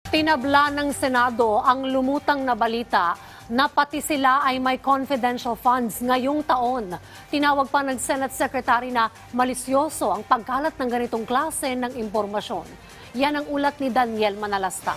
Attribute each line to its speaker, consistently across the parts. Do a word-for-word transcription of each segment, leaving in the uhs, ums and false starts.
Speaker 1: Tinabla ng Senado ang lumutang na balita na pati sila ay may confidential funds ngayong taon. Tinawag pa ng Senate Secretary na malisyoso ang pagkalat ng ganitong klase ng impormasyon. Yan ang ulat ni Daniel Manalastas.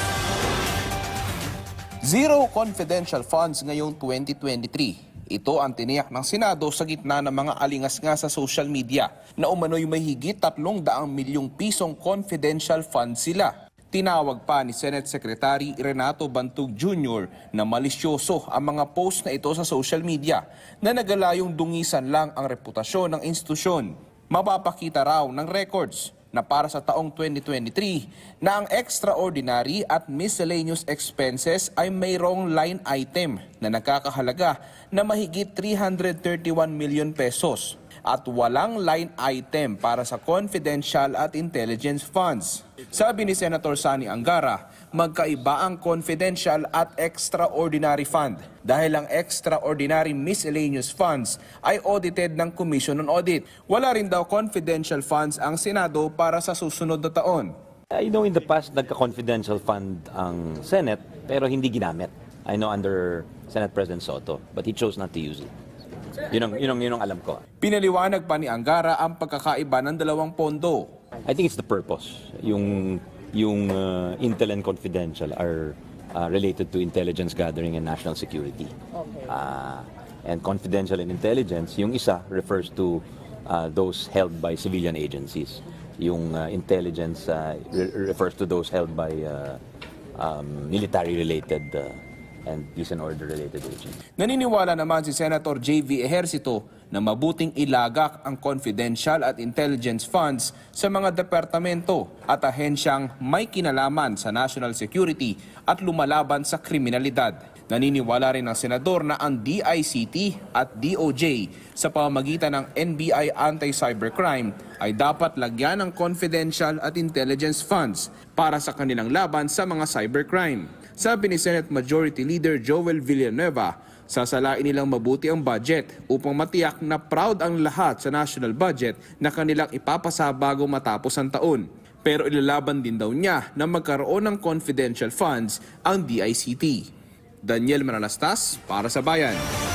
Speaker 2: Zero confidential funds ngayong twenty twenty-three. Ito ang tiniyak ng Senado sa gitna ng mga alingas-nga sa social media na umano'y may higit tatlong daang milyong pisong confidential funds sila. Tinawag pa ni Senate Secretary Renato Bantug Junior na malisyoso ang mga post na ito sa social media na nagalayong dungisan lang ang reputasyon ng institusyon. Mapapakita raw ng records na para sa taong twenty twenty-three na ang extraordinary at miscellaneous expenses ay mayroong line item na nakakahalaga na mahigit three hundred thirty-one million pesos at walang line item para sa confidential at intelligence funds. Sabi ni Senator Sani Angara, magkaiba ang confidential at extraordinary fund dahil ang extraordinary miscellaneous funds ay audited ng Commission on Audit. Wala rin daw confidential funds ang Senado para sa susunod na taon.
Speaker 3: I know in the past nagka-confidential fund ang Senate pero hindi ginamit. I know under Senate President Soto but he chose not to use it. Yun ang, yun ang, yun ang alam ko.
Speaker 2: Pinaliwanag pa ni Angara ang pagkakaiba ng dalawang pondo.
Speaker 3: I think it's the purpose. Yung, yung uh, Intel and Confidential are uh, related to intelligence gathering and national security. Okay. Uh, and Confidential and Intelligence, yung isa refers to uh, those held by civilian agencies. Yung uh, intelligence uh, re refers to those held by uh, um, military-related uh, and peace and order related agencies.
Speaker 2: Naniniwala naman si Senator J V Ejercito na mabuting ilagak ang confidential at intelligence funds sa mga departamento at ahensyang may kinalaman sa national security at lumalaban sa kriminalidad. Naniniwala rin ang senador na ang D I C T at D O J sa pamamagitan ng N B I Anti-Cybercrime ay dapat lagyan ng confidential at intelligence funds para sa kanilang laban sa mga cybercrime. Sabi ni Senate Majority Leader Joel Villanueva, sasalain nilang mabuti ang budget upang matiyak na proud ang lahat sa national budget na kanilang ipapasa bago matapos ang taon. Pero ilalaban din daw niya na magkaroon ng confidential funds ang D I C T. Daniel Manalastas para sa Bayan.